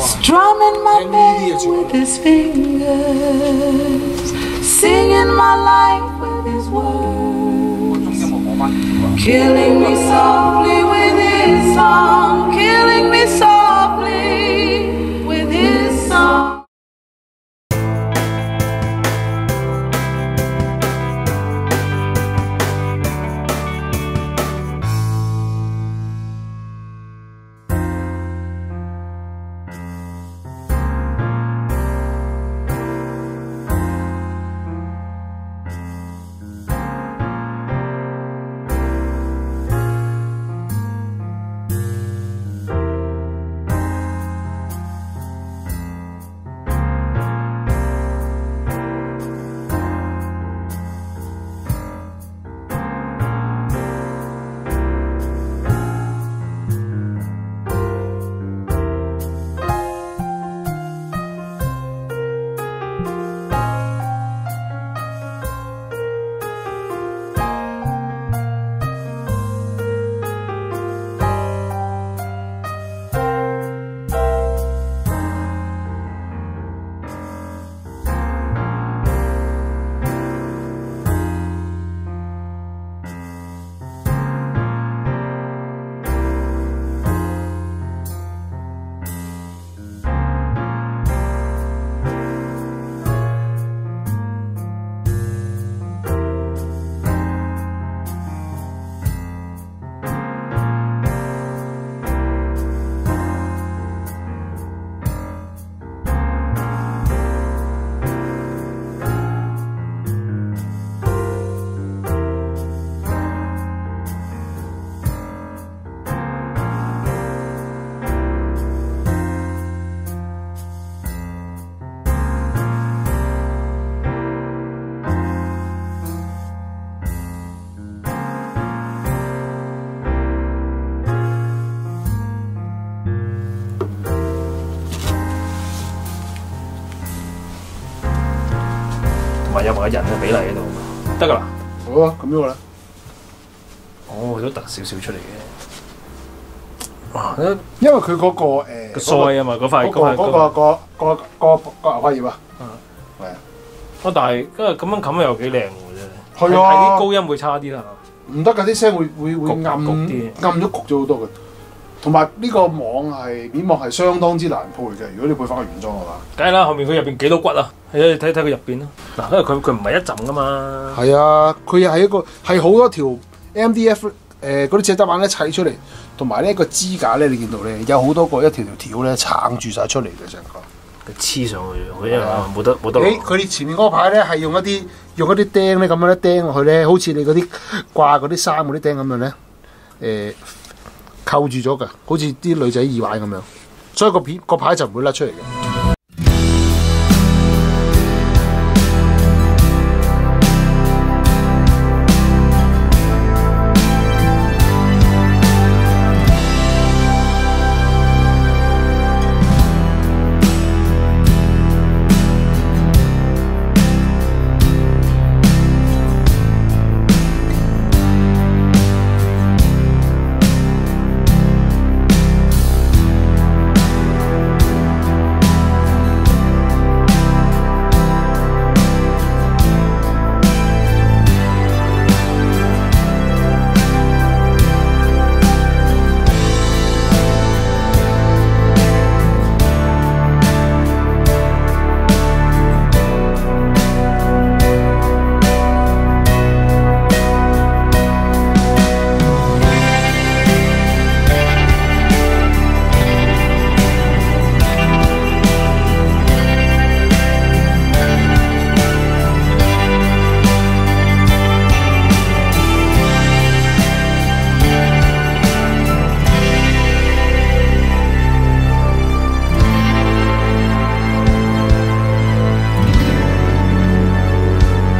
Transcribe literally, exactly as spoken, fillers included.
Strumming my bass with his fingers, singing my life with his words, killing me softly with his song, killing me softly with his song. 有埋人嘅比例喺度，得㗎啦。 好啊，咁樣啦。 哦，都突少少出嚟嘅。哇！ 因為佢嗰個誒個腮啊嘛，嗰塊嗰個嗰個個個個個牛花葉啊。 嗯， 係啊。 哦，但係因為咁樣冚又幾靚喎，真係。 係啊。 係啲高音會差啲啦。 唔得㗎，啲聲會會會暗暗咗焗咗好多嘅。同埋呢個網係面網係相當之難配嘅，如果你配翻個原裝嘅話。 梗係啦，後面佢入邊幾多骨啊？係啊，你睇睇佢入邊咯。嗱，因為佢佢唔係一浸㗎嘛。 係啊，佢係一個係好多條 M D F 誒嗰啲隻得板咧砌出嚟，同埋呢個支架咧，你見到咧有好多個一條條條咧撐住晒出嚟嘅成個。 佢黐上去，佢因為冇得冇得。 誒，佢哋前面嗰個牌咧係用一啲用一啲釘咧咁樣咧釘落去咧，好似你嗰啲掛嗰啲衫嗰啲釘咁樣咧，誒、呃。扣住咗㗎，好似啲女仔耳環咁樣，所以個片個牌就唔會甩出嚟嘅。